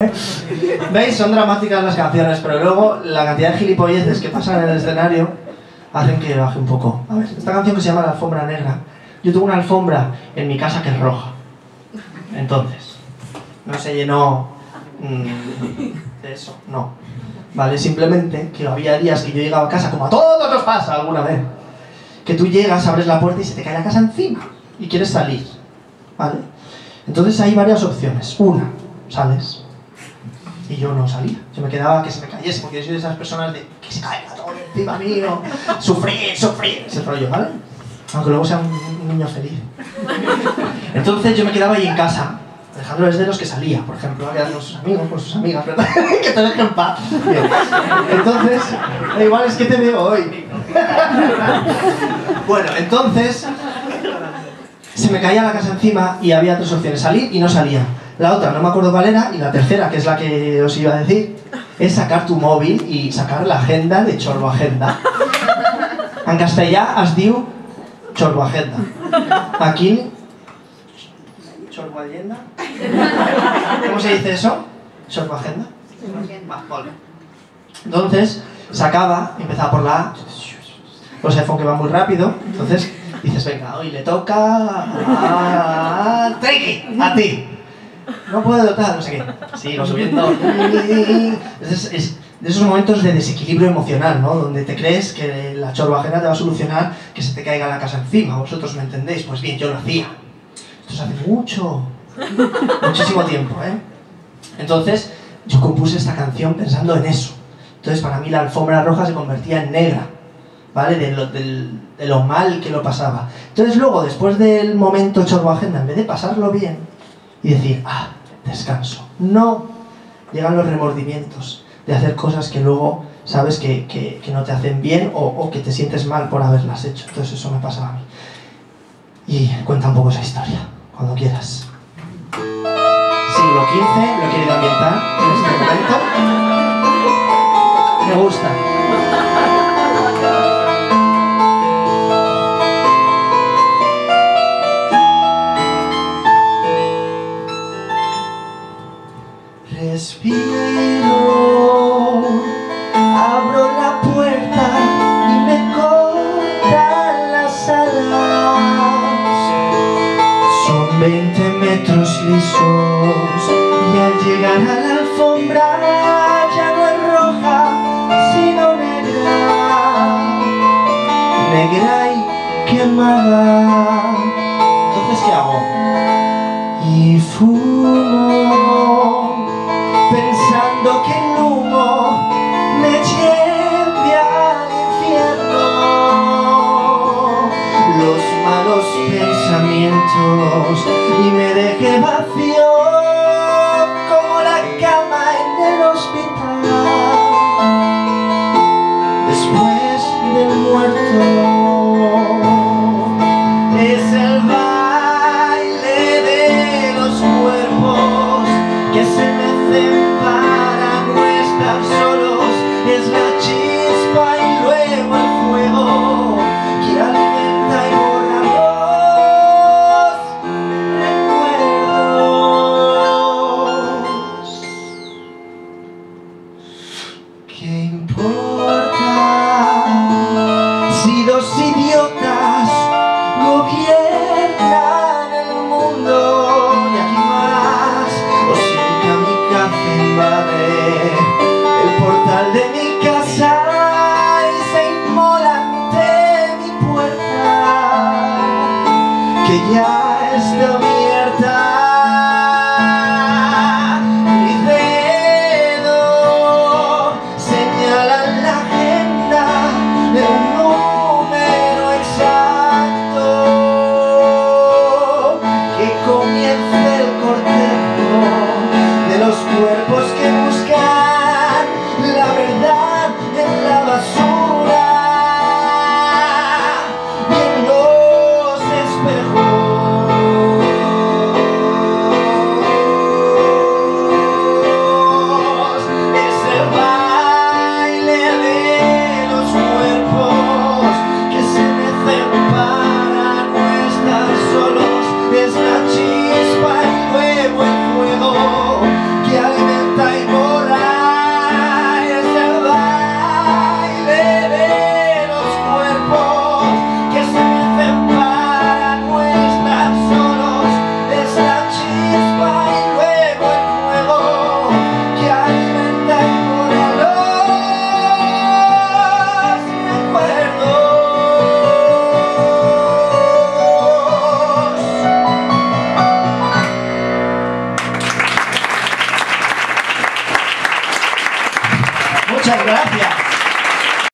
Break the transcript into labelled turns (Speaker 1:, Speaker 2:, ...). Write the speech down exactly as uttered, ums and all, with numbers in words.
Speaker 1: ¿Veis? Son dramáticas las canciones, pero luego la cantidad de gilipolleces que pasan en el escenario hacen que baje un poco. A ver, esta canción que se llama La Alfombra Negra. Yo tengo una alfombra en mi casa que es roja. Entonces, no se llenó mmm, de eso, no. Vale, simplemente que había días que yo llegaba a casa, como a todos nos pasa alguna vez, que tú llegas, abres la puerta y se te cae la casa encima y quieres salir, ¿vale? Entonces hay varias opciones. Una, sales. Y yo no salía, yo me quedaba que se me cayese, porque yo soy de esas personas de que se caiga todo encima mío, sufrir, sufrir, ese rollo, ¿vale? Aunque luego sea un, un niño feliz. Entonces yo me quedaba ahí en casa, Alejandro es de los que salía, por ejemplo, a quedar con sus amigos, con sus amigas, ¿verdad? Que te dejen en paz. Bien. Entonces, igual es que te veo hoy. Bueno, entonces, se me caía la casa encima y había tres opciones, salir y no salía. La otra, no me acuerdo cuál era, y la tercera, que es la que os iba a decir, es sacar tu móvil y sacar la agenda de Chorbo Agenda. En castellà es diu Chorbo Agenda. Aquí, Chorbo Agenda. ¿Cómo se dice eso? Chorbo Agenda. Va, vale. Entonces, sacaba, empezaba por la A, los iPhone que van muy rápido, entonces dices, venga, hoy le toca a... Triqui, a ti. No puedo, tal, no sé qué. Sigo subiendo. Es, es de esos momentos de desequilibrio emocional, ¿no? Donde te crees que la chorba ajena te va a solucionar que se te caiga la casa encima. ¿Vosotros me entendéis? Pues bien, yo lo hacía. Esto se hace mucho. Muchísimo tiempo, ¿eh? Entonces, yo compuse esta canción pensando en eso. Entonces, para mí la alfombra roja se convertía en negra, ¿vale? De lo, del, de lo mal que lo pasaba. Entonces, luego, después del momento chorbo agenda, en vez de pasarlo bien, y decir, ah, descanso. No, llegan los remordimientos de hacer cosas que luego sabes que, que, que no te hacen bien o, o que te sientes mal por haberlas hecho. Entonces eso me pasaba a mí. Y cuenta un poco esa historia, cuando quieras. Siglo quince, lo he querido ambientar en este momento. Me gusta. Respiro, abro la puerta y me cortan las alas. Son veinte metros lisos y al llegar a la alfombra ya no es roja, sino negra, negra y quemada. Entonces, ¿qué hago? Y fumo, pensando que el humo me lleve al infierno. Los malos pensamientos y me deje vacío como la cama en el hospital después del muerto. Es el baile de los cuerpos que se mecen para no estar solos. Es la chispa y luego el fuego que alimenta y borra los recuerdos. ¿Qué importa si dos idiotas gobiernan el mundo? Y aquí más, o si un kamikaze invade el portal de mi casa y se inmola ante mi puerta, que ya está abierta. Mi dedo señala la agenda de un número exacto, que comience el cortejo de los cuerpos que